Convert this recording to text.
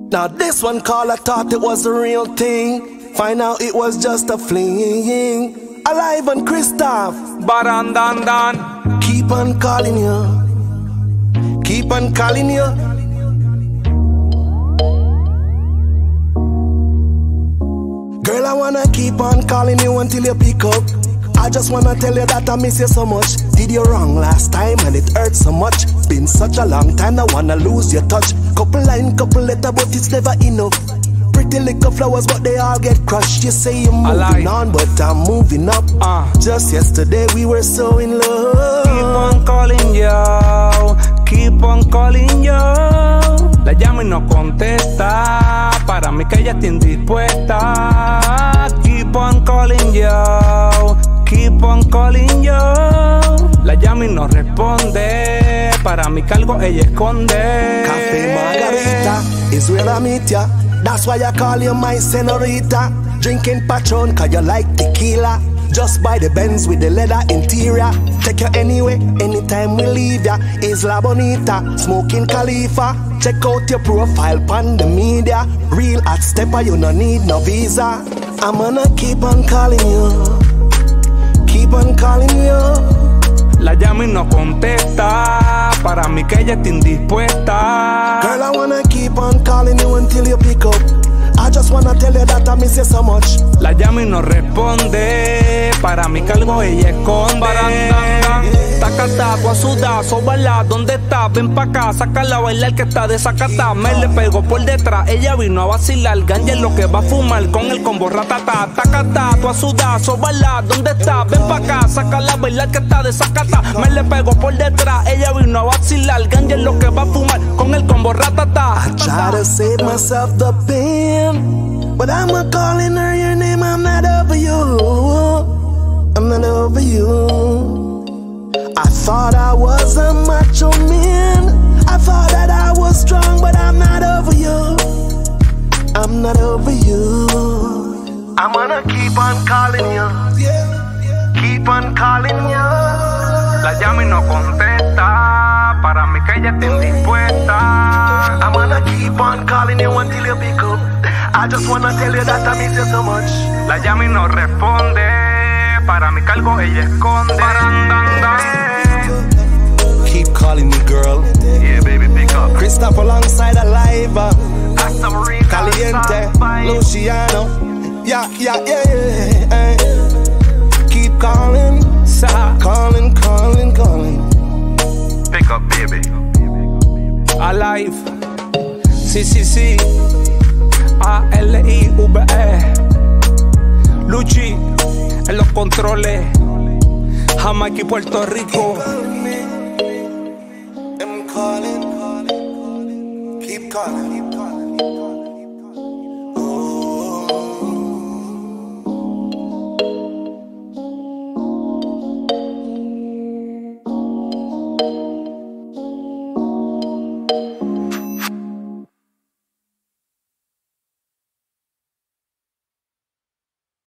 Now this one call, I thought it was a real thing. Find out it was just a fling. Alive and KRISTAF, Barandandan. Keep on calling you. Keep on calling you. Girl, I wanna keep on calling you until you pick up. I just wanna tell you that I miss you so much. Did you wrong last time and it hurt so much. Been such a long time, I wanna lose your touch. Couple line, couple letter, but it's never enough. Pretty little flowers, but they all get crushed. You say you're moving on, but I'm moving up. Just yesterday we were so in love. Keep on calling yo, keep on calling yo. La llamo y no contesta. Para mí que ella está indispuesta. Keep on calling yo, keep on calling yo. La llamo y no responde. Para mí que algo ella esconde. Cafe Margarita is where I meet ya. That's why I call you my senorita. Drinking Patron cause you like tequila. Just buy the Benz with the leather interior. Take you anywhere, anytime we leave ya. Isla Bonita, smoking Khalifa. Check out your profile pan the media. Real hot stepper, you no need no visa. I'm gonna keep on calling you. Keep on calling you. La llamo y no contesta. Para mí que ella está indispuesta. Girl, I wanna keep on calling you until you pick up. I just wanna tell you that I miss you so much. La llamo y no responde. Para mí que algo ella esconde. Tacata, tu asudazo, baila, ¿dónde estás? Ven pa' acá, sácala a bailar que está desacata. Me le pegó por detrás, ella vino a vacilar. Ganja es lo que va a fumar con el combo ratata. Tacata, tu asudazo, baila, ¿dónde estás? Ven pa' acá, sácala a bailar que está desacata. Me le pegó por detrás, ella vino a vacilar. Ganja es lo que va a fumar con el combo ratata. I try to save myself the pain, but I'm not calling her your name, I'm not over you. I'm not over you. I thought I was a macho man. I thought that I was strong, but I'm not over you. I'm not over you. I'm gonna keep on calling you. Keep on calling you. La llamo y no contesta. Para mí que ella está indispuesta. I'm gonna keep on calling you until you pick up. I just wanna tell you that I miss you so much. La llamo y no responde. Para mí que algo ella esconde. Keep calling me, girl. Yeah, baby, pick up. KRISTAF alongside Alive. Caliente, Luciano. Yeah. Keep calling. Calling. Pick up, baby. Alive. Sí. ALIVE. Luchi en los controles. Jamaica y Puerto Rico. I'm calling. Keep calling.